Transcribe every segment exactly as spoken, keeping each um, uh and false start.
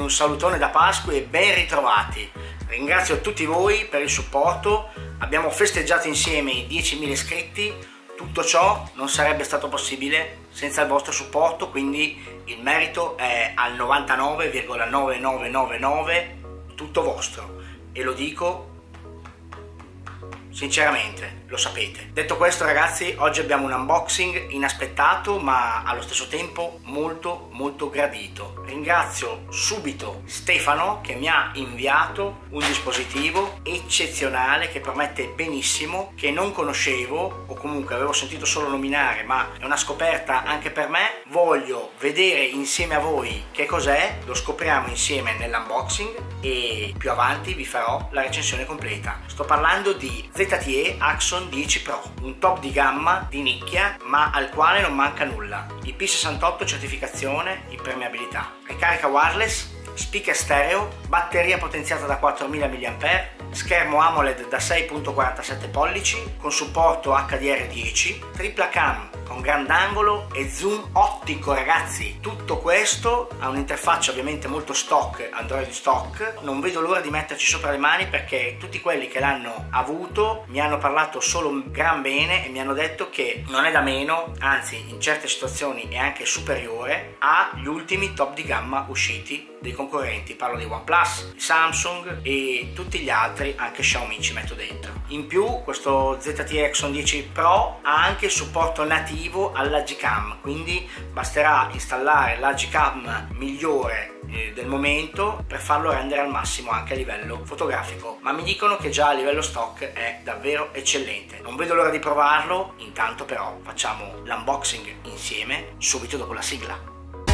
un salutone da Pasqua e ben ritrovati. Ringrazio tutti voi per il supporto, abbiamo festeggiato insieme i diecimila iscritti, tutto ciò non sarebbe stato possibile senza il vostro supporto, quindi il merito è al novantanove virgola novantanove tutto vostro e lo dico sinceramente, lo sapete. Detto questo ragazzi, oggi abbiamo un unboxing inaspettato ma allo stesso tempo molto molto gradito. Ringrazio subito Stefano che mi ha inviato un dispositivo eccezionale che promette benissimo, che non conoscevo o comunque avevo sentito solo nominare, ma è una scoperta anche per me. Voglio vedere insieme a voi che cos'è, lo scopriamo insieme nell'unboxing e più avanti vi farò la recensione completa. Sto parlando di Z T E Axon dieci Pro, un top di gamma di nicchia ma al quale non manca nulla. I P sessantotto certificazione, impermeabilità, ricarica wireless, speaker stereo, batteria potenziata da quattromila milliampere ora, schermo AMOLED da sei virgola quarantasette pollici con supporto H D R dieci, tripla cam con grandangolo e zoom ottico ragazzi. Tutto questo ha un'interfaccia ovviamente molto stock, Android stock. Non vedo l'ora di metterci sopra le mani perché tutti quelli che l'hanno avuto mi hanno parlato solo gran bene e mi hanno detto che non è da meno, anzi in certe situazioni è anche superiore agli ultimi top di gamma usciti dei concorrenti. Parlo di OnePlus, di Samsung e tutti gli altri, anche Xiaomi ci metto dentro. In più questo Z T E Axon dieci Pro ha anche il supporto nativo alla Gcam, quindi basterà installare la Gcam migliore eh, del momento per farlo rendere al massimo anche a livello fotografico, ma mi dicono che già a livello stock è davvero eccellente. Non vedo l'ora di provarlo, intanto però facciamo l'unboxing insieme subito dopo la sigla.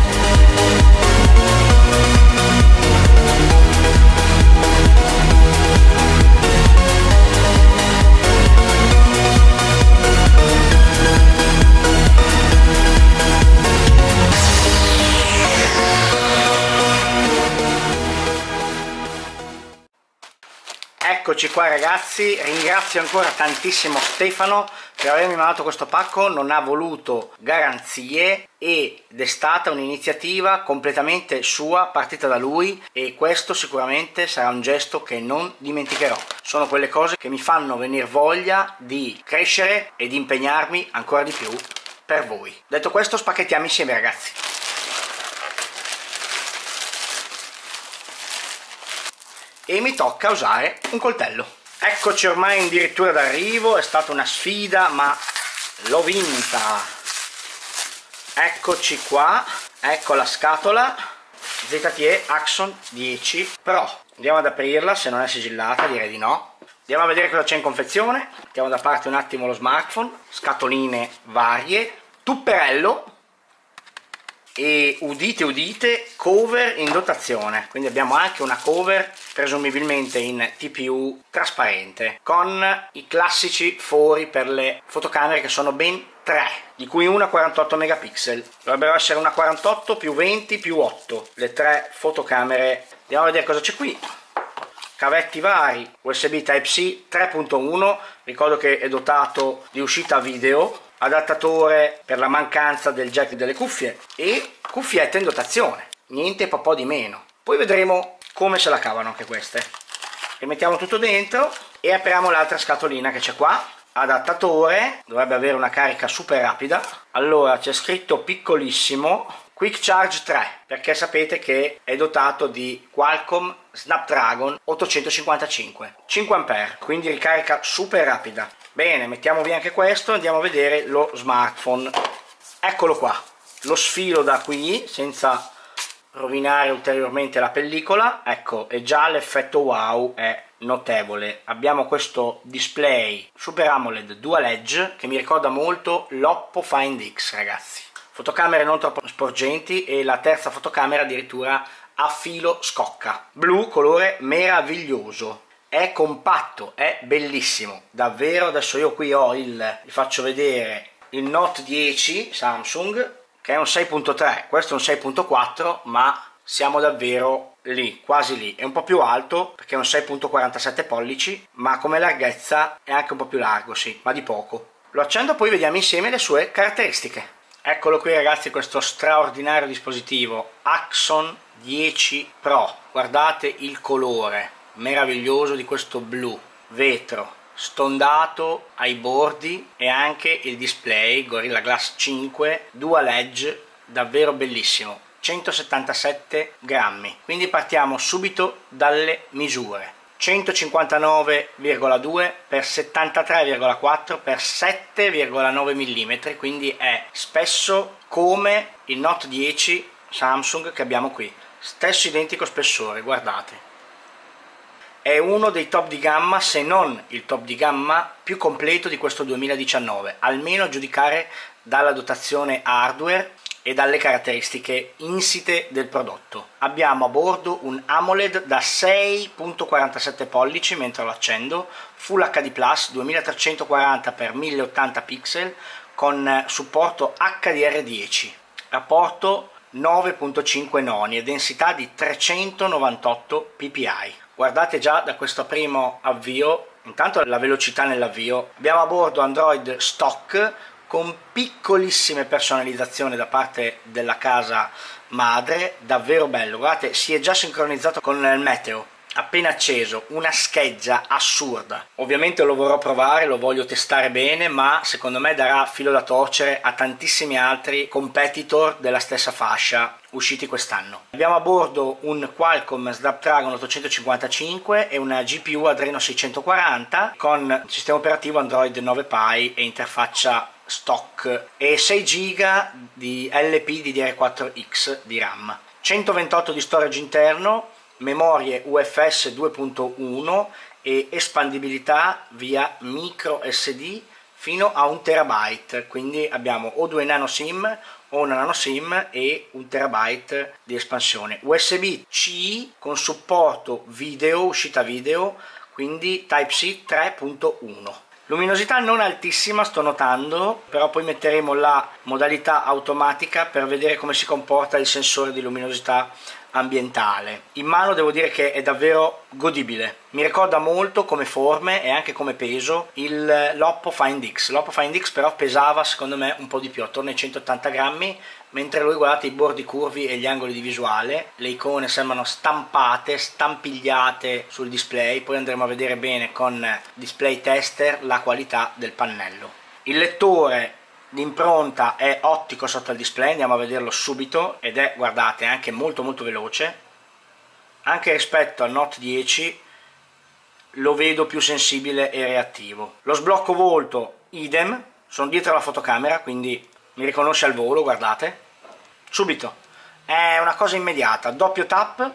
Eccoci qua ragazzi, ringrazio ancora tantissimo Stefano per avermi mandato questo pacco, non ha voluto garanzie ed è stata un'iniziativa completamente sua, partita da lui, e questo sicuramente sarà un gesto che non dimenticherò. Sono quelle cose che mi fanno venire voglia di crescere e di impegnarmi ancora di più per voi. Detto questo, spacchettiamo insieme ragazzi. E mi tocca usare un coltello. Eccoci ormai addirittura d'arrivo, è stata una sfida ma l'ho vinta. Eccoci qua, ecco la scatola Z T E Axon dieci Pro. Andiamo ad aprirla, se non è sigillata direi di no. Andiamo a vedere cosa c'è in confezione. Mettiamo da parte un attimo lo smartphone, scatoline varie, tupperello e udite udite cover in dotazione, quindi abbiamo anche una cover presumibilmente in T P U trasparente con i classici fori per le fotocamere che sono ben tre, di cui una quarantotto megapixel. Dovrebbero essere una quarantotto più venti più otto le tre fotocamere. Andiamo a vedere cosa c'è qui. Cavetti vari, U S B Type C tre punto uno, ricordo che è dotato di uscita video, adattatore per la mancanza del jack delle cuffie e cuffiette in dotazione, niente po' di meno. Poi vedremo come se la cavano anche queste. Rimettiamo tutto dentro e apriamo l'altra scatolina che c'è qua. Adattatore, dovrebbe avere una carica super rapida. Allora c'è scritto piccolissimo Quick Charge tre, perché sapete che è dotato di Qualcomm Snapdragon ottocentocinquantacinque, cinque ampere, quindi ricarica super rapida. Bene, mettiamo via anche questo, andiamo a vedere lo smartphone. Eccolo qua, lo sfilo da qui senza rovinare ulteriormente la pellicola. Ecco, e già l'effetto wow è notevole. Abbiamo questo display Super AMOLED Dual Edge che mi ricorda molto l'Oppo Find X ragazzi. Fotocamere non troppo sporgenti e la terza fotocamera addirittura a filo scocca. Blu, colore meraviglioso. È compatto, è bellissimo, davvero. Adesso io qui ho il, vi faccio vedere il Note dieci Samsung che è un sei punto tre, questo è un sei punto quattro, ma siamo davvero lì, quasi lì. È un po' più alto perché è un sei virgola quarantasette pollici, ma come larghezza è anche un po' più largo, sì, ma di poco. Lo accendo, poi vediamo insieme le sue caratteristiche. Eccolo qui ragazzi, questo straordinario dispositivo Axon dieci Pro, guardate il colore meraviglioso di questo blu, vetro stondato ai bordi e anche il display Gorilla Glass cinque Dual Edge, davvero bellissimo, centosettantasette grammi. Quindi partiamo subito dalle misure: centocinquantanove virgola due per settantatré virgola quattro per sette virgola nove millimetri, quindi è spesso come il Note dieci Samsung che abbiamo qui, stesso identico spessore, guardate. È uno dei top di gamma, se non il top di gamma più completo di questo duemiladiciannove, almeno a giudicare dalla dotazione hardware e dalle caratteristiche insite del prodotto. Abbiamo a bordo un AMOLED da sei virgola quarantasette pollici mentre lo accendo, Full H D plus duemilatrecentoquaranta per mille ottanta pixel con supporto H D R dieci, rapporto nove virgola cinque noni e densità di trecentonovantotto ppi. Guardate già da questo primo avvio, intanto la velocità nell'avvio. Abbiamo a bordo Android stock con piccolissime personalizzazioni da parte della casa madre, davvero bello. Guardate, si è già sincronizzato con il meteo, appena acceso, una scheggia assurda. Ovviamente lo vorrò provare, lo voglio testare bene, ma secondo me darà filo da torcere a tantissimi altri competitor della stessa fascia usciti quest'anno. Abbiamo a bordo un Qualcomm Snapdragon ottocentocinquantacinque e una G P U Adreno seicentoquaranta con sistema operativo Android nove Pie e interfaccia stock e sei giga di L P D D R quattro X di RAM, centoventotto di storage interno, memorie U F S due punto uno e espandibilità via micro S D fino a un terabyte, quindi abbiamo o due nano SIM o una nano SIM e un terabyte di espansione. U S B C con supporto video, uscita video, quindi Type C tre punto uno. Luminosità non altissima, sto notando, però poi metteremo la modalità automatica per vedere come si comporta il sensore di luminosità ambientale. In mano devo dire che è davvero godibile, mi ricorda molto come forme e anche come peso il l'Oppo Find X. L'Oppo Find X però pesava secondo me un po' di più, attorno ai centottanta grammi, mentre lui, guardate i bordi curvi e gli angoli di visuale, le icone sembrano stampate, stampigliate sul display. Poi andremo a vedere bene con Display Tester la qualità del pannello. Il lettore l'impronta è ottico sotto il display, andiamo a vederlo subito, ed è, guardate, anche molto molto veloce. Anche rispetto al Note dieci lo vedo più sensibile e reattivo. Lo sblocco volto idem, sono dietro la fotocamera quindi mi riconosce al volo, guardate, subito, è una cosa immediata, doppio tap,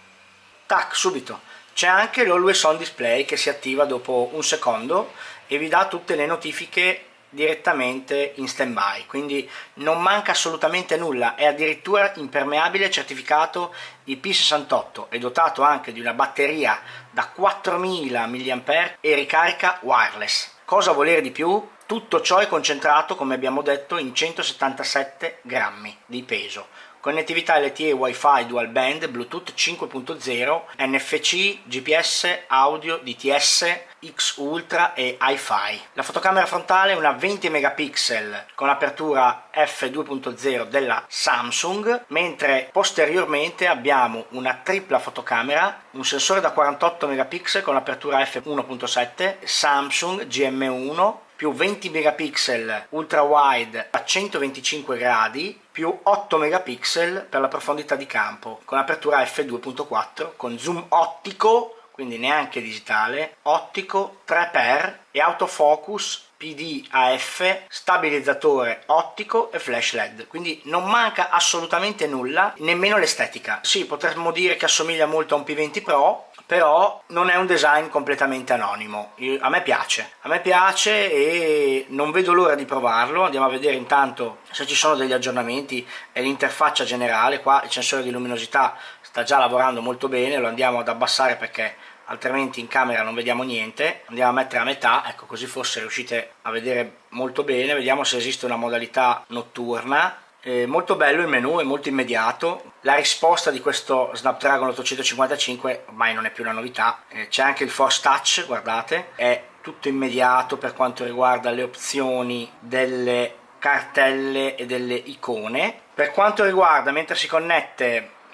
tac, subito. C'è anche l'Always On Display che si attiva dopo un secondo e vi dà tutte le notifiche direttamente in standby, quindi non manca assolutamente nulla. È addirittura impermeabile, certificato I P sessantotto, è dotato anche di una batteria da quattromila milliampere e ricarica wireless. Cosa volere di più? Tutto ciò è concentrato, come abbiamo detto, in centosettantasette grammi di peso. Connettività L T E, Wi-Fi, Dual Band, Bluetooth cinque punto zero, N F C, G P S, audio, D T S, X Ultra e Hi-Fi. La fotocamera frontale è una venti megapixel con apertura F due punto zero della Samsung, mentre posteriormente abbiamo una tripla fotocamera, un sensore da quarantotto megapixel con apertura F uno punto sette, Samsung G M uno, più venti megapixel ultra wide a centoventicinque gradi, più otto megapixel per la profondità di campo con apertura F due punto quattro, con zoom ottico, quindi neanche digitale, ottico tre x e autofocus P D A F, stabilizzatore ottico e flash L E D, quindi non manca assolutamente nulla, nemmeno l'estetica. Sì, potremmo dire che assomiglia molto a un P venti Pro, però non è un design completamente anonimo. A me piace, a me piace e non vedo l'ora di provarlo. Andiamo a vedere intanto se ci sono degli aggiornamenti e l'interfaccia generale. Qua il sensore di luminosità sta già lavorando molto bene, lo andiamo ad abbassare perché altrimenti in camera non vediamo niente. Andiamo a mettere a metà, ecco, così forse riuscite a vedere molto bene. Vediamo se esiste una modalità notturna. Eh, molto bello il menu, è molto immediato. La risposta di questo Snapdragon ottocentocinquantacinque ormai non è più una novità. Eh, c'è anche il Force Touch, guardate, è tutto immediato per quanto riguarda le opzioni delle cartelle e delle icone. Per quanto riguarda, mentre si connette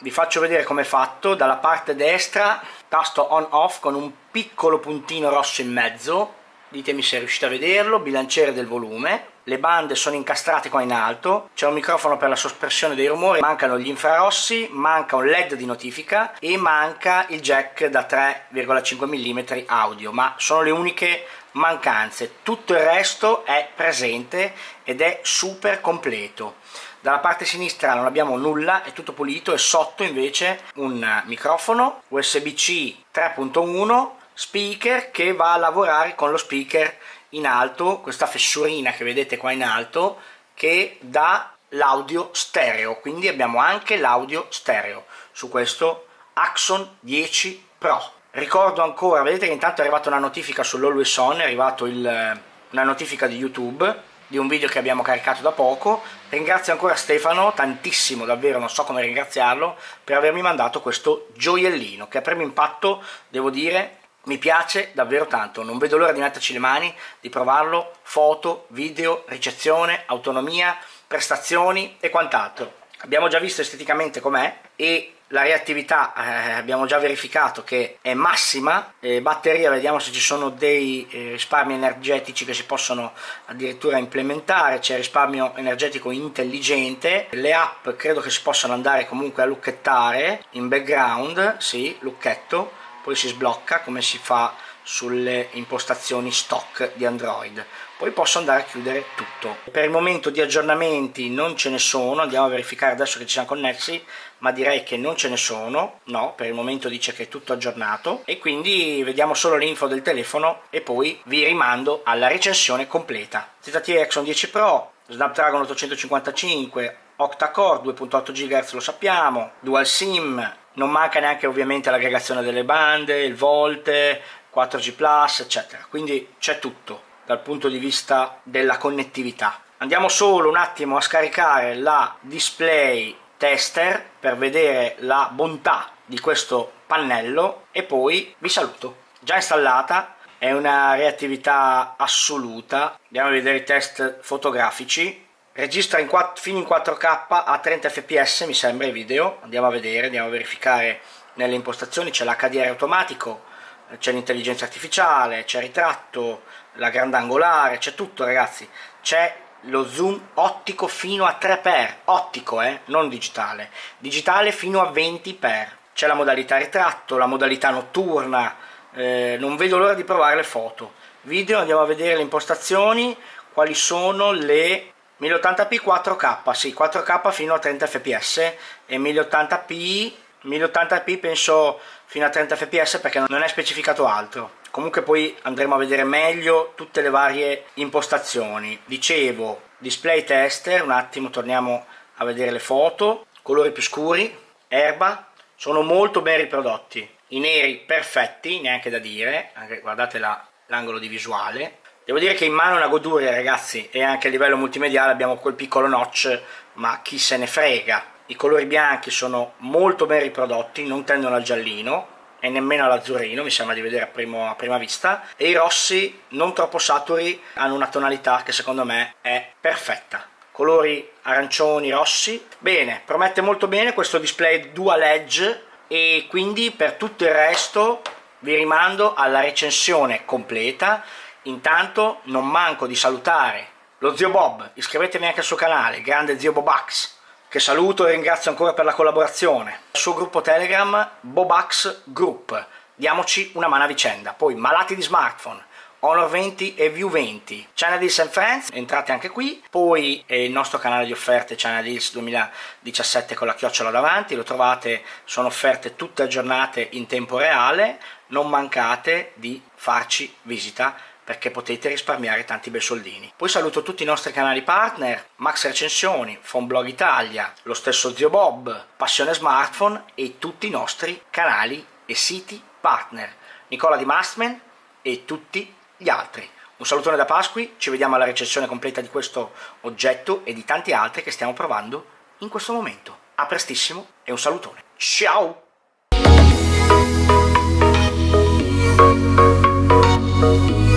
vi faccio vedere come è fatto. Dalla parte destra tasto on off con un piccolo puntino rosso in mezzo, ditemi se riuscite a vederlo, bilanciere del volume, le bande sono incastrate qua in alto, c'è un microfono per la soppressione dei rumori, mancano gli infrarossi, manca un led di notifica e manca il jack da tre virgola cinque millimetri audio, ma sono le uniche mancanze. Tutto il resto è presente ed è super completo. Dalla parte sinistra non abbiamo nulla, è tutto pulito, e sotto invece un microfono U S B C tre punto uno, speaker che va a lavorare con lo speaker in alto, questa fessurina che vedete qua in alto che dà l'audio stereo, quindi abbiamo anche l'audio stereo su questo Axon dieci Pro. Ricordo ancora, vedete che intanto è arrivata una notifica sull'Always On, è arrivata una notifica di YouTube di un video che abbiamo caricato da poco. Ringrazio ancora Stefano tantissimo, davvero non so come ringraziarlo, per avermi mandato questo gioiellino che a primo impatto devo dire mi piace davvero tanto, non vedo l'ora di metterci le mani, di provarlo, foto, video, ricezione, autonomia, prestazioni e quant'altro. Abbiamo già visto esteticamente com'è e la reattività eh, abbiamo già verificato che è massima, eh, batteria vediamo se ci sono dei eh, risparmi energetici che si possono addirittura implementare, c'è risparmio energetico intelligente, le app credo che si possano andare comunque a lucchettare in background, sì, lucchetto, poi si sblocca come si fa sulle impostazioni stock di Android, poi posso andare a chiudere tutto. Per il momento di aggiornamenti non ce ne sono, andiamo a verificare adesso che ci siamo connessi, ma direi che non ce ne sono, no, per il momento dice che è tutto aggiornato e quindi vediamo solo l'info del telefono e poi vi rimando alla recensione completa. Z T E Axon dieci Pro, Snapdragon ottocentocinquantacinque, octa-core, due virgola otto gigahertz lo sappiamo, dual sim, non manca neanche ovviamente l'aggregazione delle bande, il volte, quattro G plus, eccetera, quindi c'è tutto dal punto di vista della connettività. Andiamo solo un attimo a scaricare la display tester per vedere la bontà di questo pannello e poi vi saluto. Già installata, è una reattività assoluta, andiamo a vedere i test fotografici. Registra in quattro, fino in quattro K a trenta F P S mi sembra i video, andiamo a vedere, andiamo a verificare nelle impostazioni, c'è l'H D R automatico, c'è l'intelligenza artificiale, c'è il ritratto, la grandangolare, c'è tutto ragazzi, c'è lo zoom ottico fino a tre per, ottico eh, non digitale, digitale fino a venti per, c'è la modalità ritratto, la modalità notturna, eh, non vedo l'ora di provare le foto. Video, andiamo a vedere le impostazioni, quali sono le mille ottanta p quattro K, sì, quattro K fino a trenta F P S e mille ottanta p, mille ottanta p penso fino a trenta F P S perché non è specificato altro. Comunque poi andremo a vedere meglio tutte le varie impostazioni. Dicevo, display tester, un attimo torniamo a vedere le foto, colori più scuri, erba, sono molto ben riprodotti, i neri perfetti, neanche da dire, anche, guardate l'angolo di visuale. Devo dire che in mano è una goduria ragazzi, e anche a livello multimediale abbiamo quel piccolo notch, ma chi se ne frega. I colori bianchi sono molto ben riprodotti, non tendono al giallino e nemmeno all'azzurrino, mi sembra di vedere a, primo, a prima vista, e i rossi non troppo saturi hanno una tonalità che secondo me è perfetta. Colori arancioni, rossi, bene, promette molto bene questo display dual edge e quindi per tutto il resto vi rimando alla recensione completa. Intanto non manco di salutare lo zio Bob, iscrivetevi anche al suo canale, grande zio Bobax, che saluto e ringrazio ancora per la collaborazione. Il suo gruppo Telegram, Bobax Group, diamoci una mano a vicenda. Poi malati di smartphone, Honor venti e View venti, China Deals and Friends, entrate anche qui. Poi eh, il nostro canale di offerte China Deals duemiladiciassette con la chiocciola davanti, lo trovate, sono offerte tutte aggiornate in tempo reale, non mancate di farci visita perché potete risparmiare tanti bei soldini. Poi saluto tutti i nostri canali partner, Max Recensioni, Phonblog Italia, lo stesso zio Bob, Passione Smartphone e tutti i nostri canali e siti partner, Nicola di Mastman e tutti gli altri. Un salutone da Pasqui, ci vediamo alla recensione completa di questo oggetto e di tanti altri che stiamo provando in questo momento. A prestissimo e un salutone. Ciao! Thank you.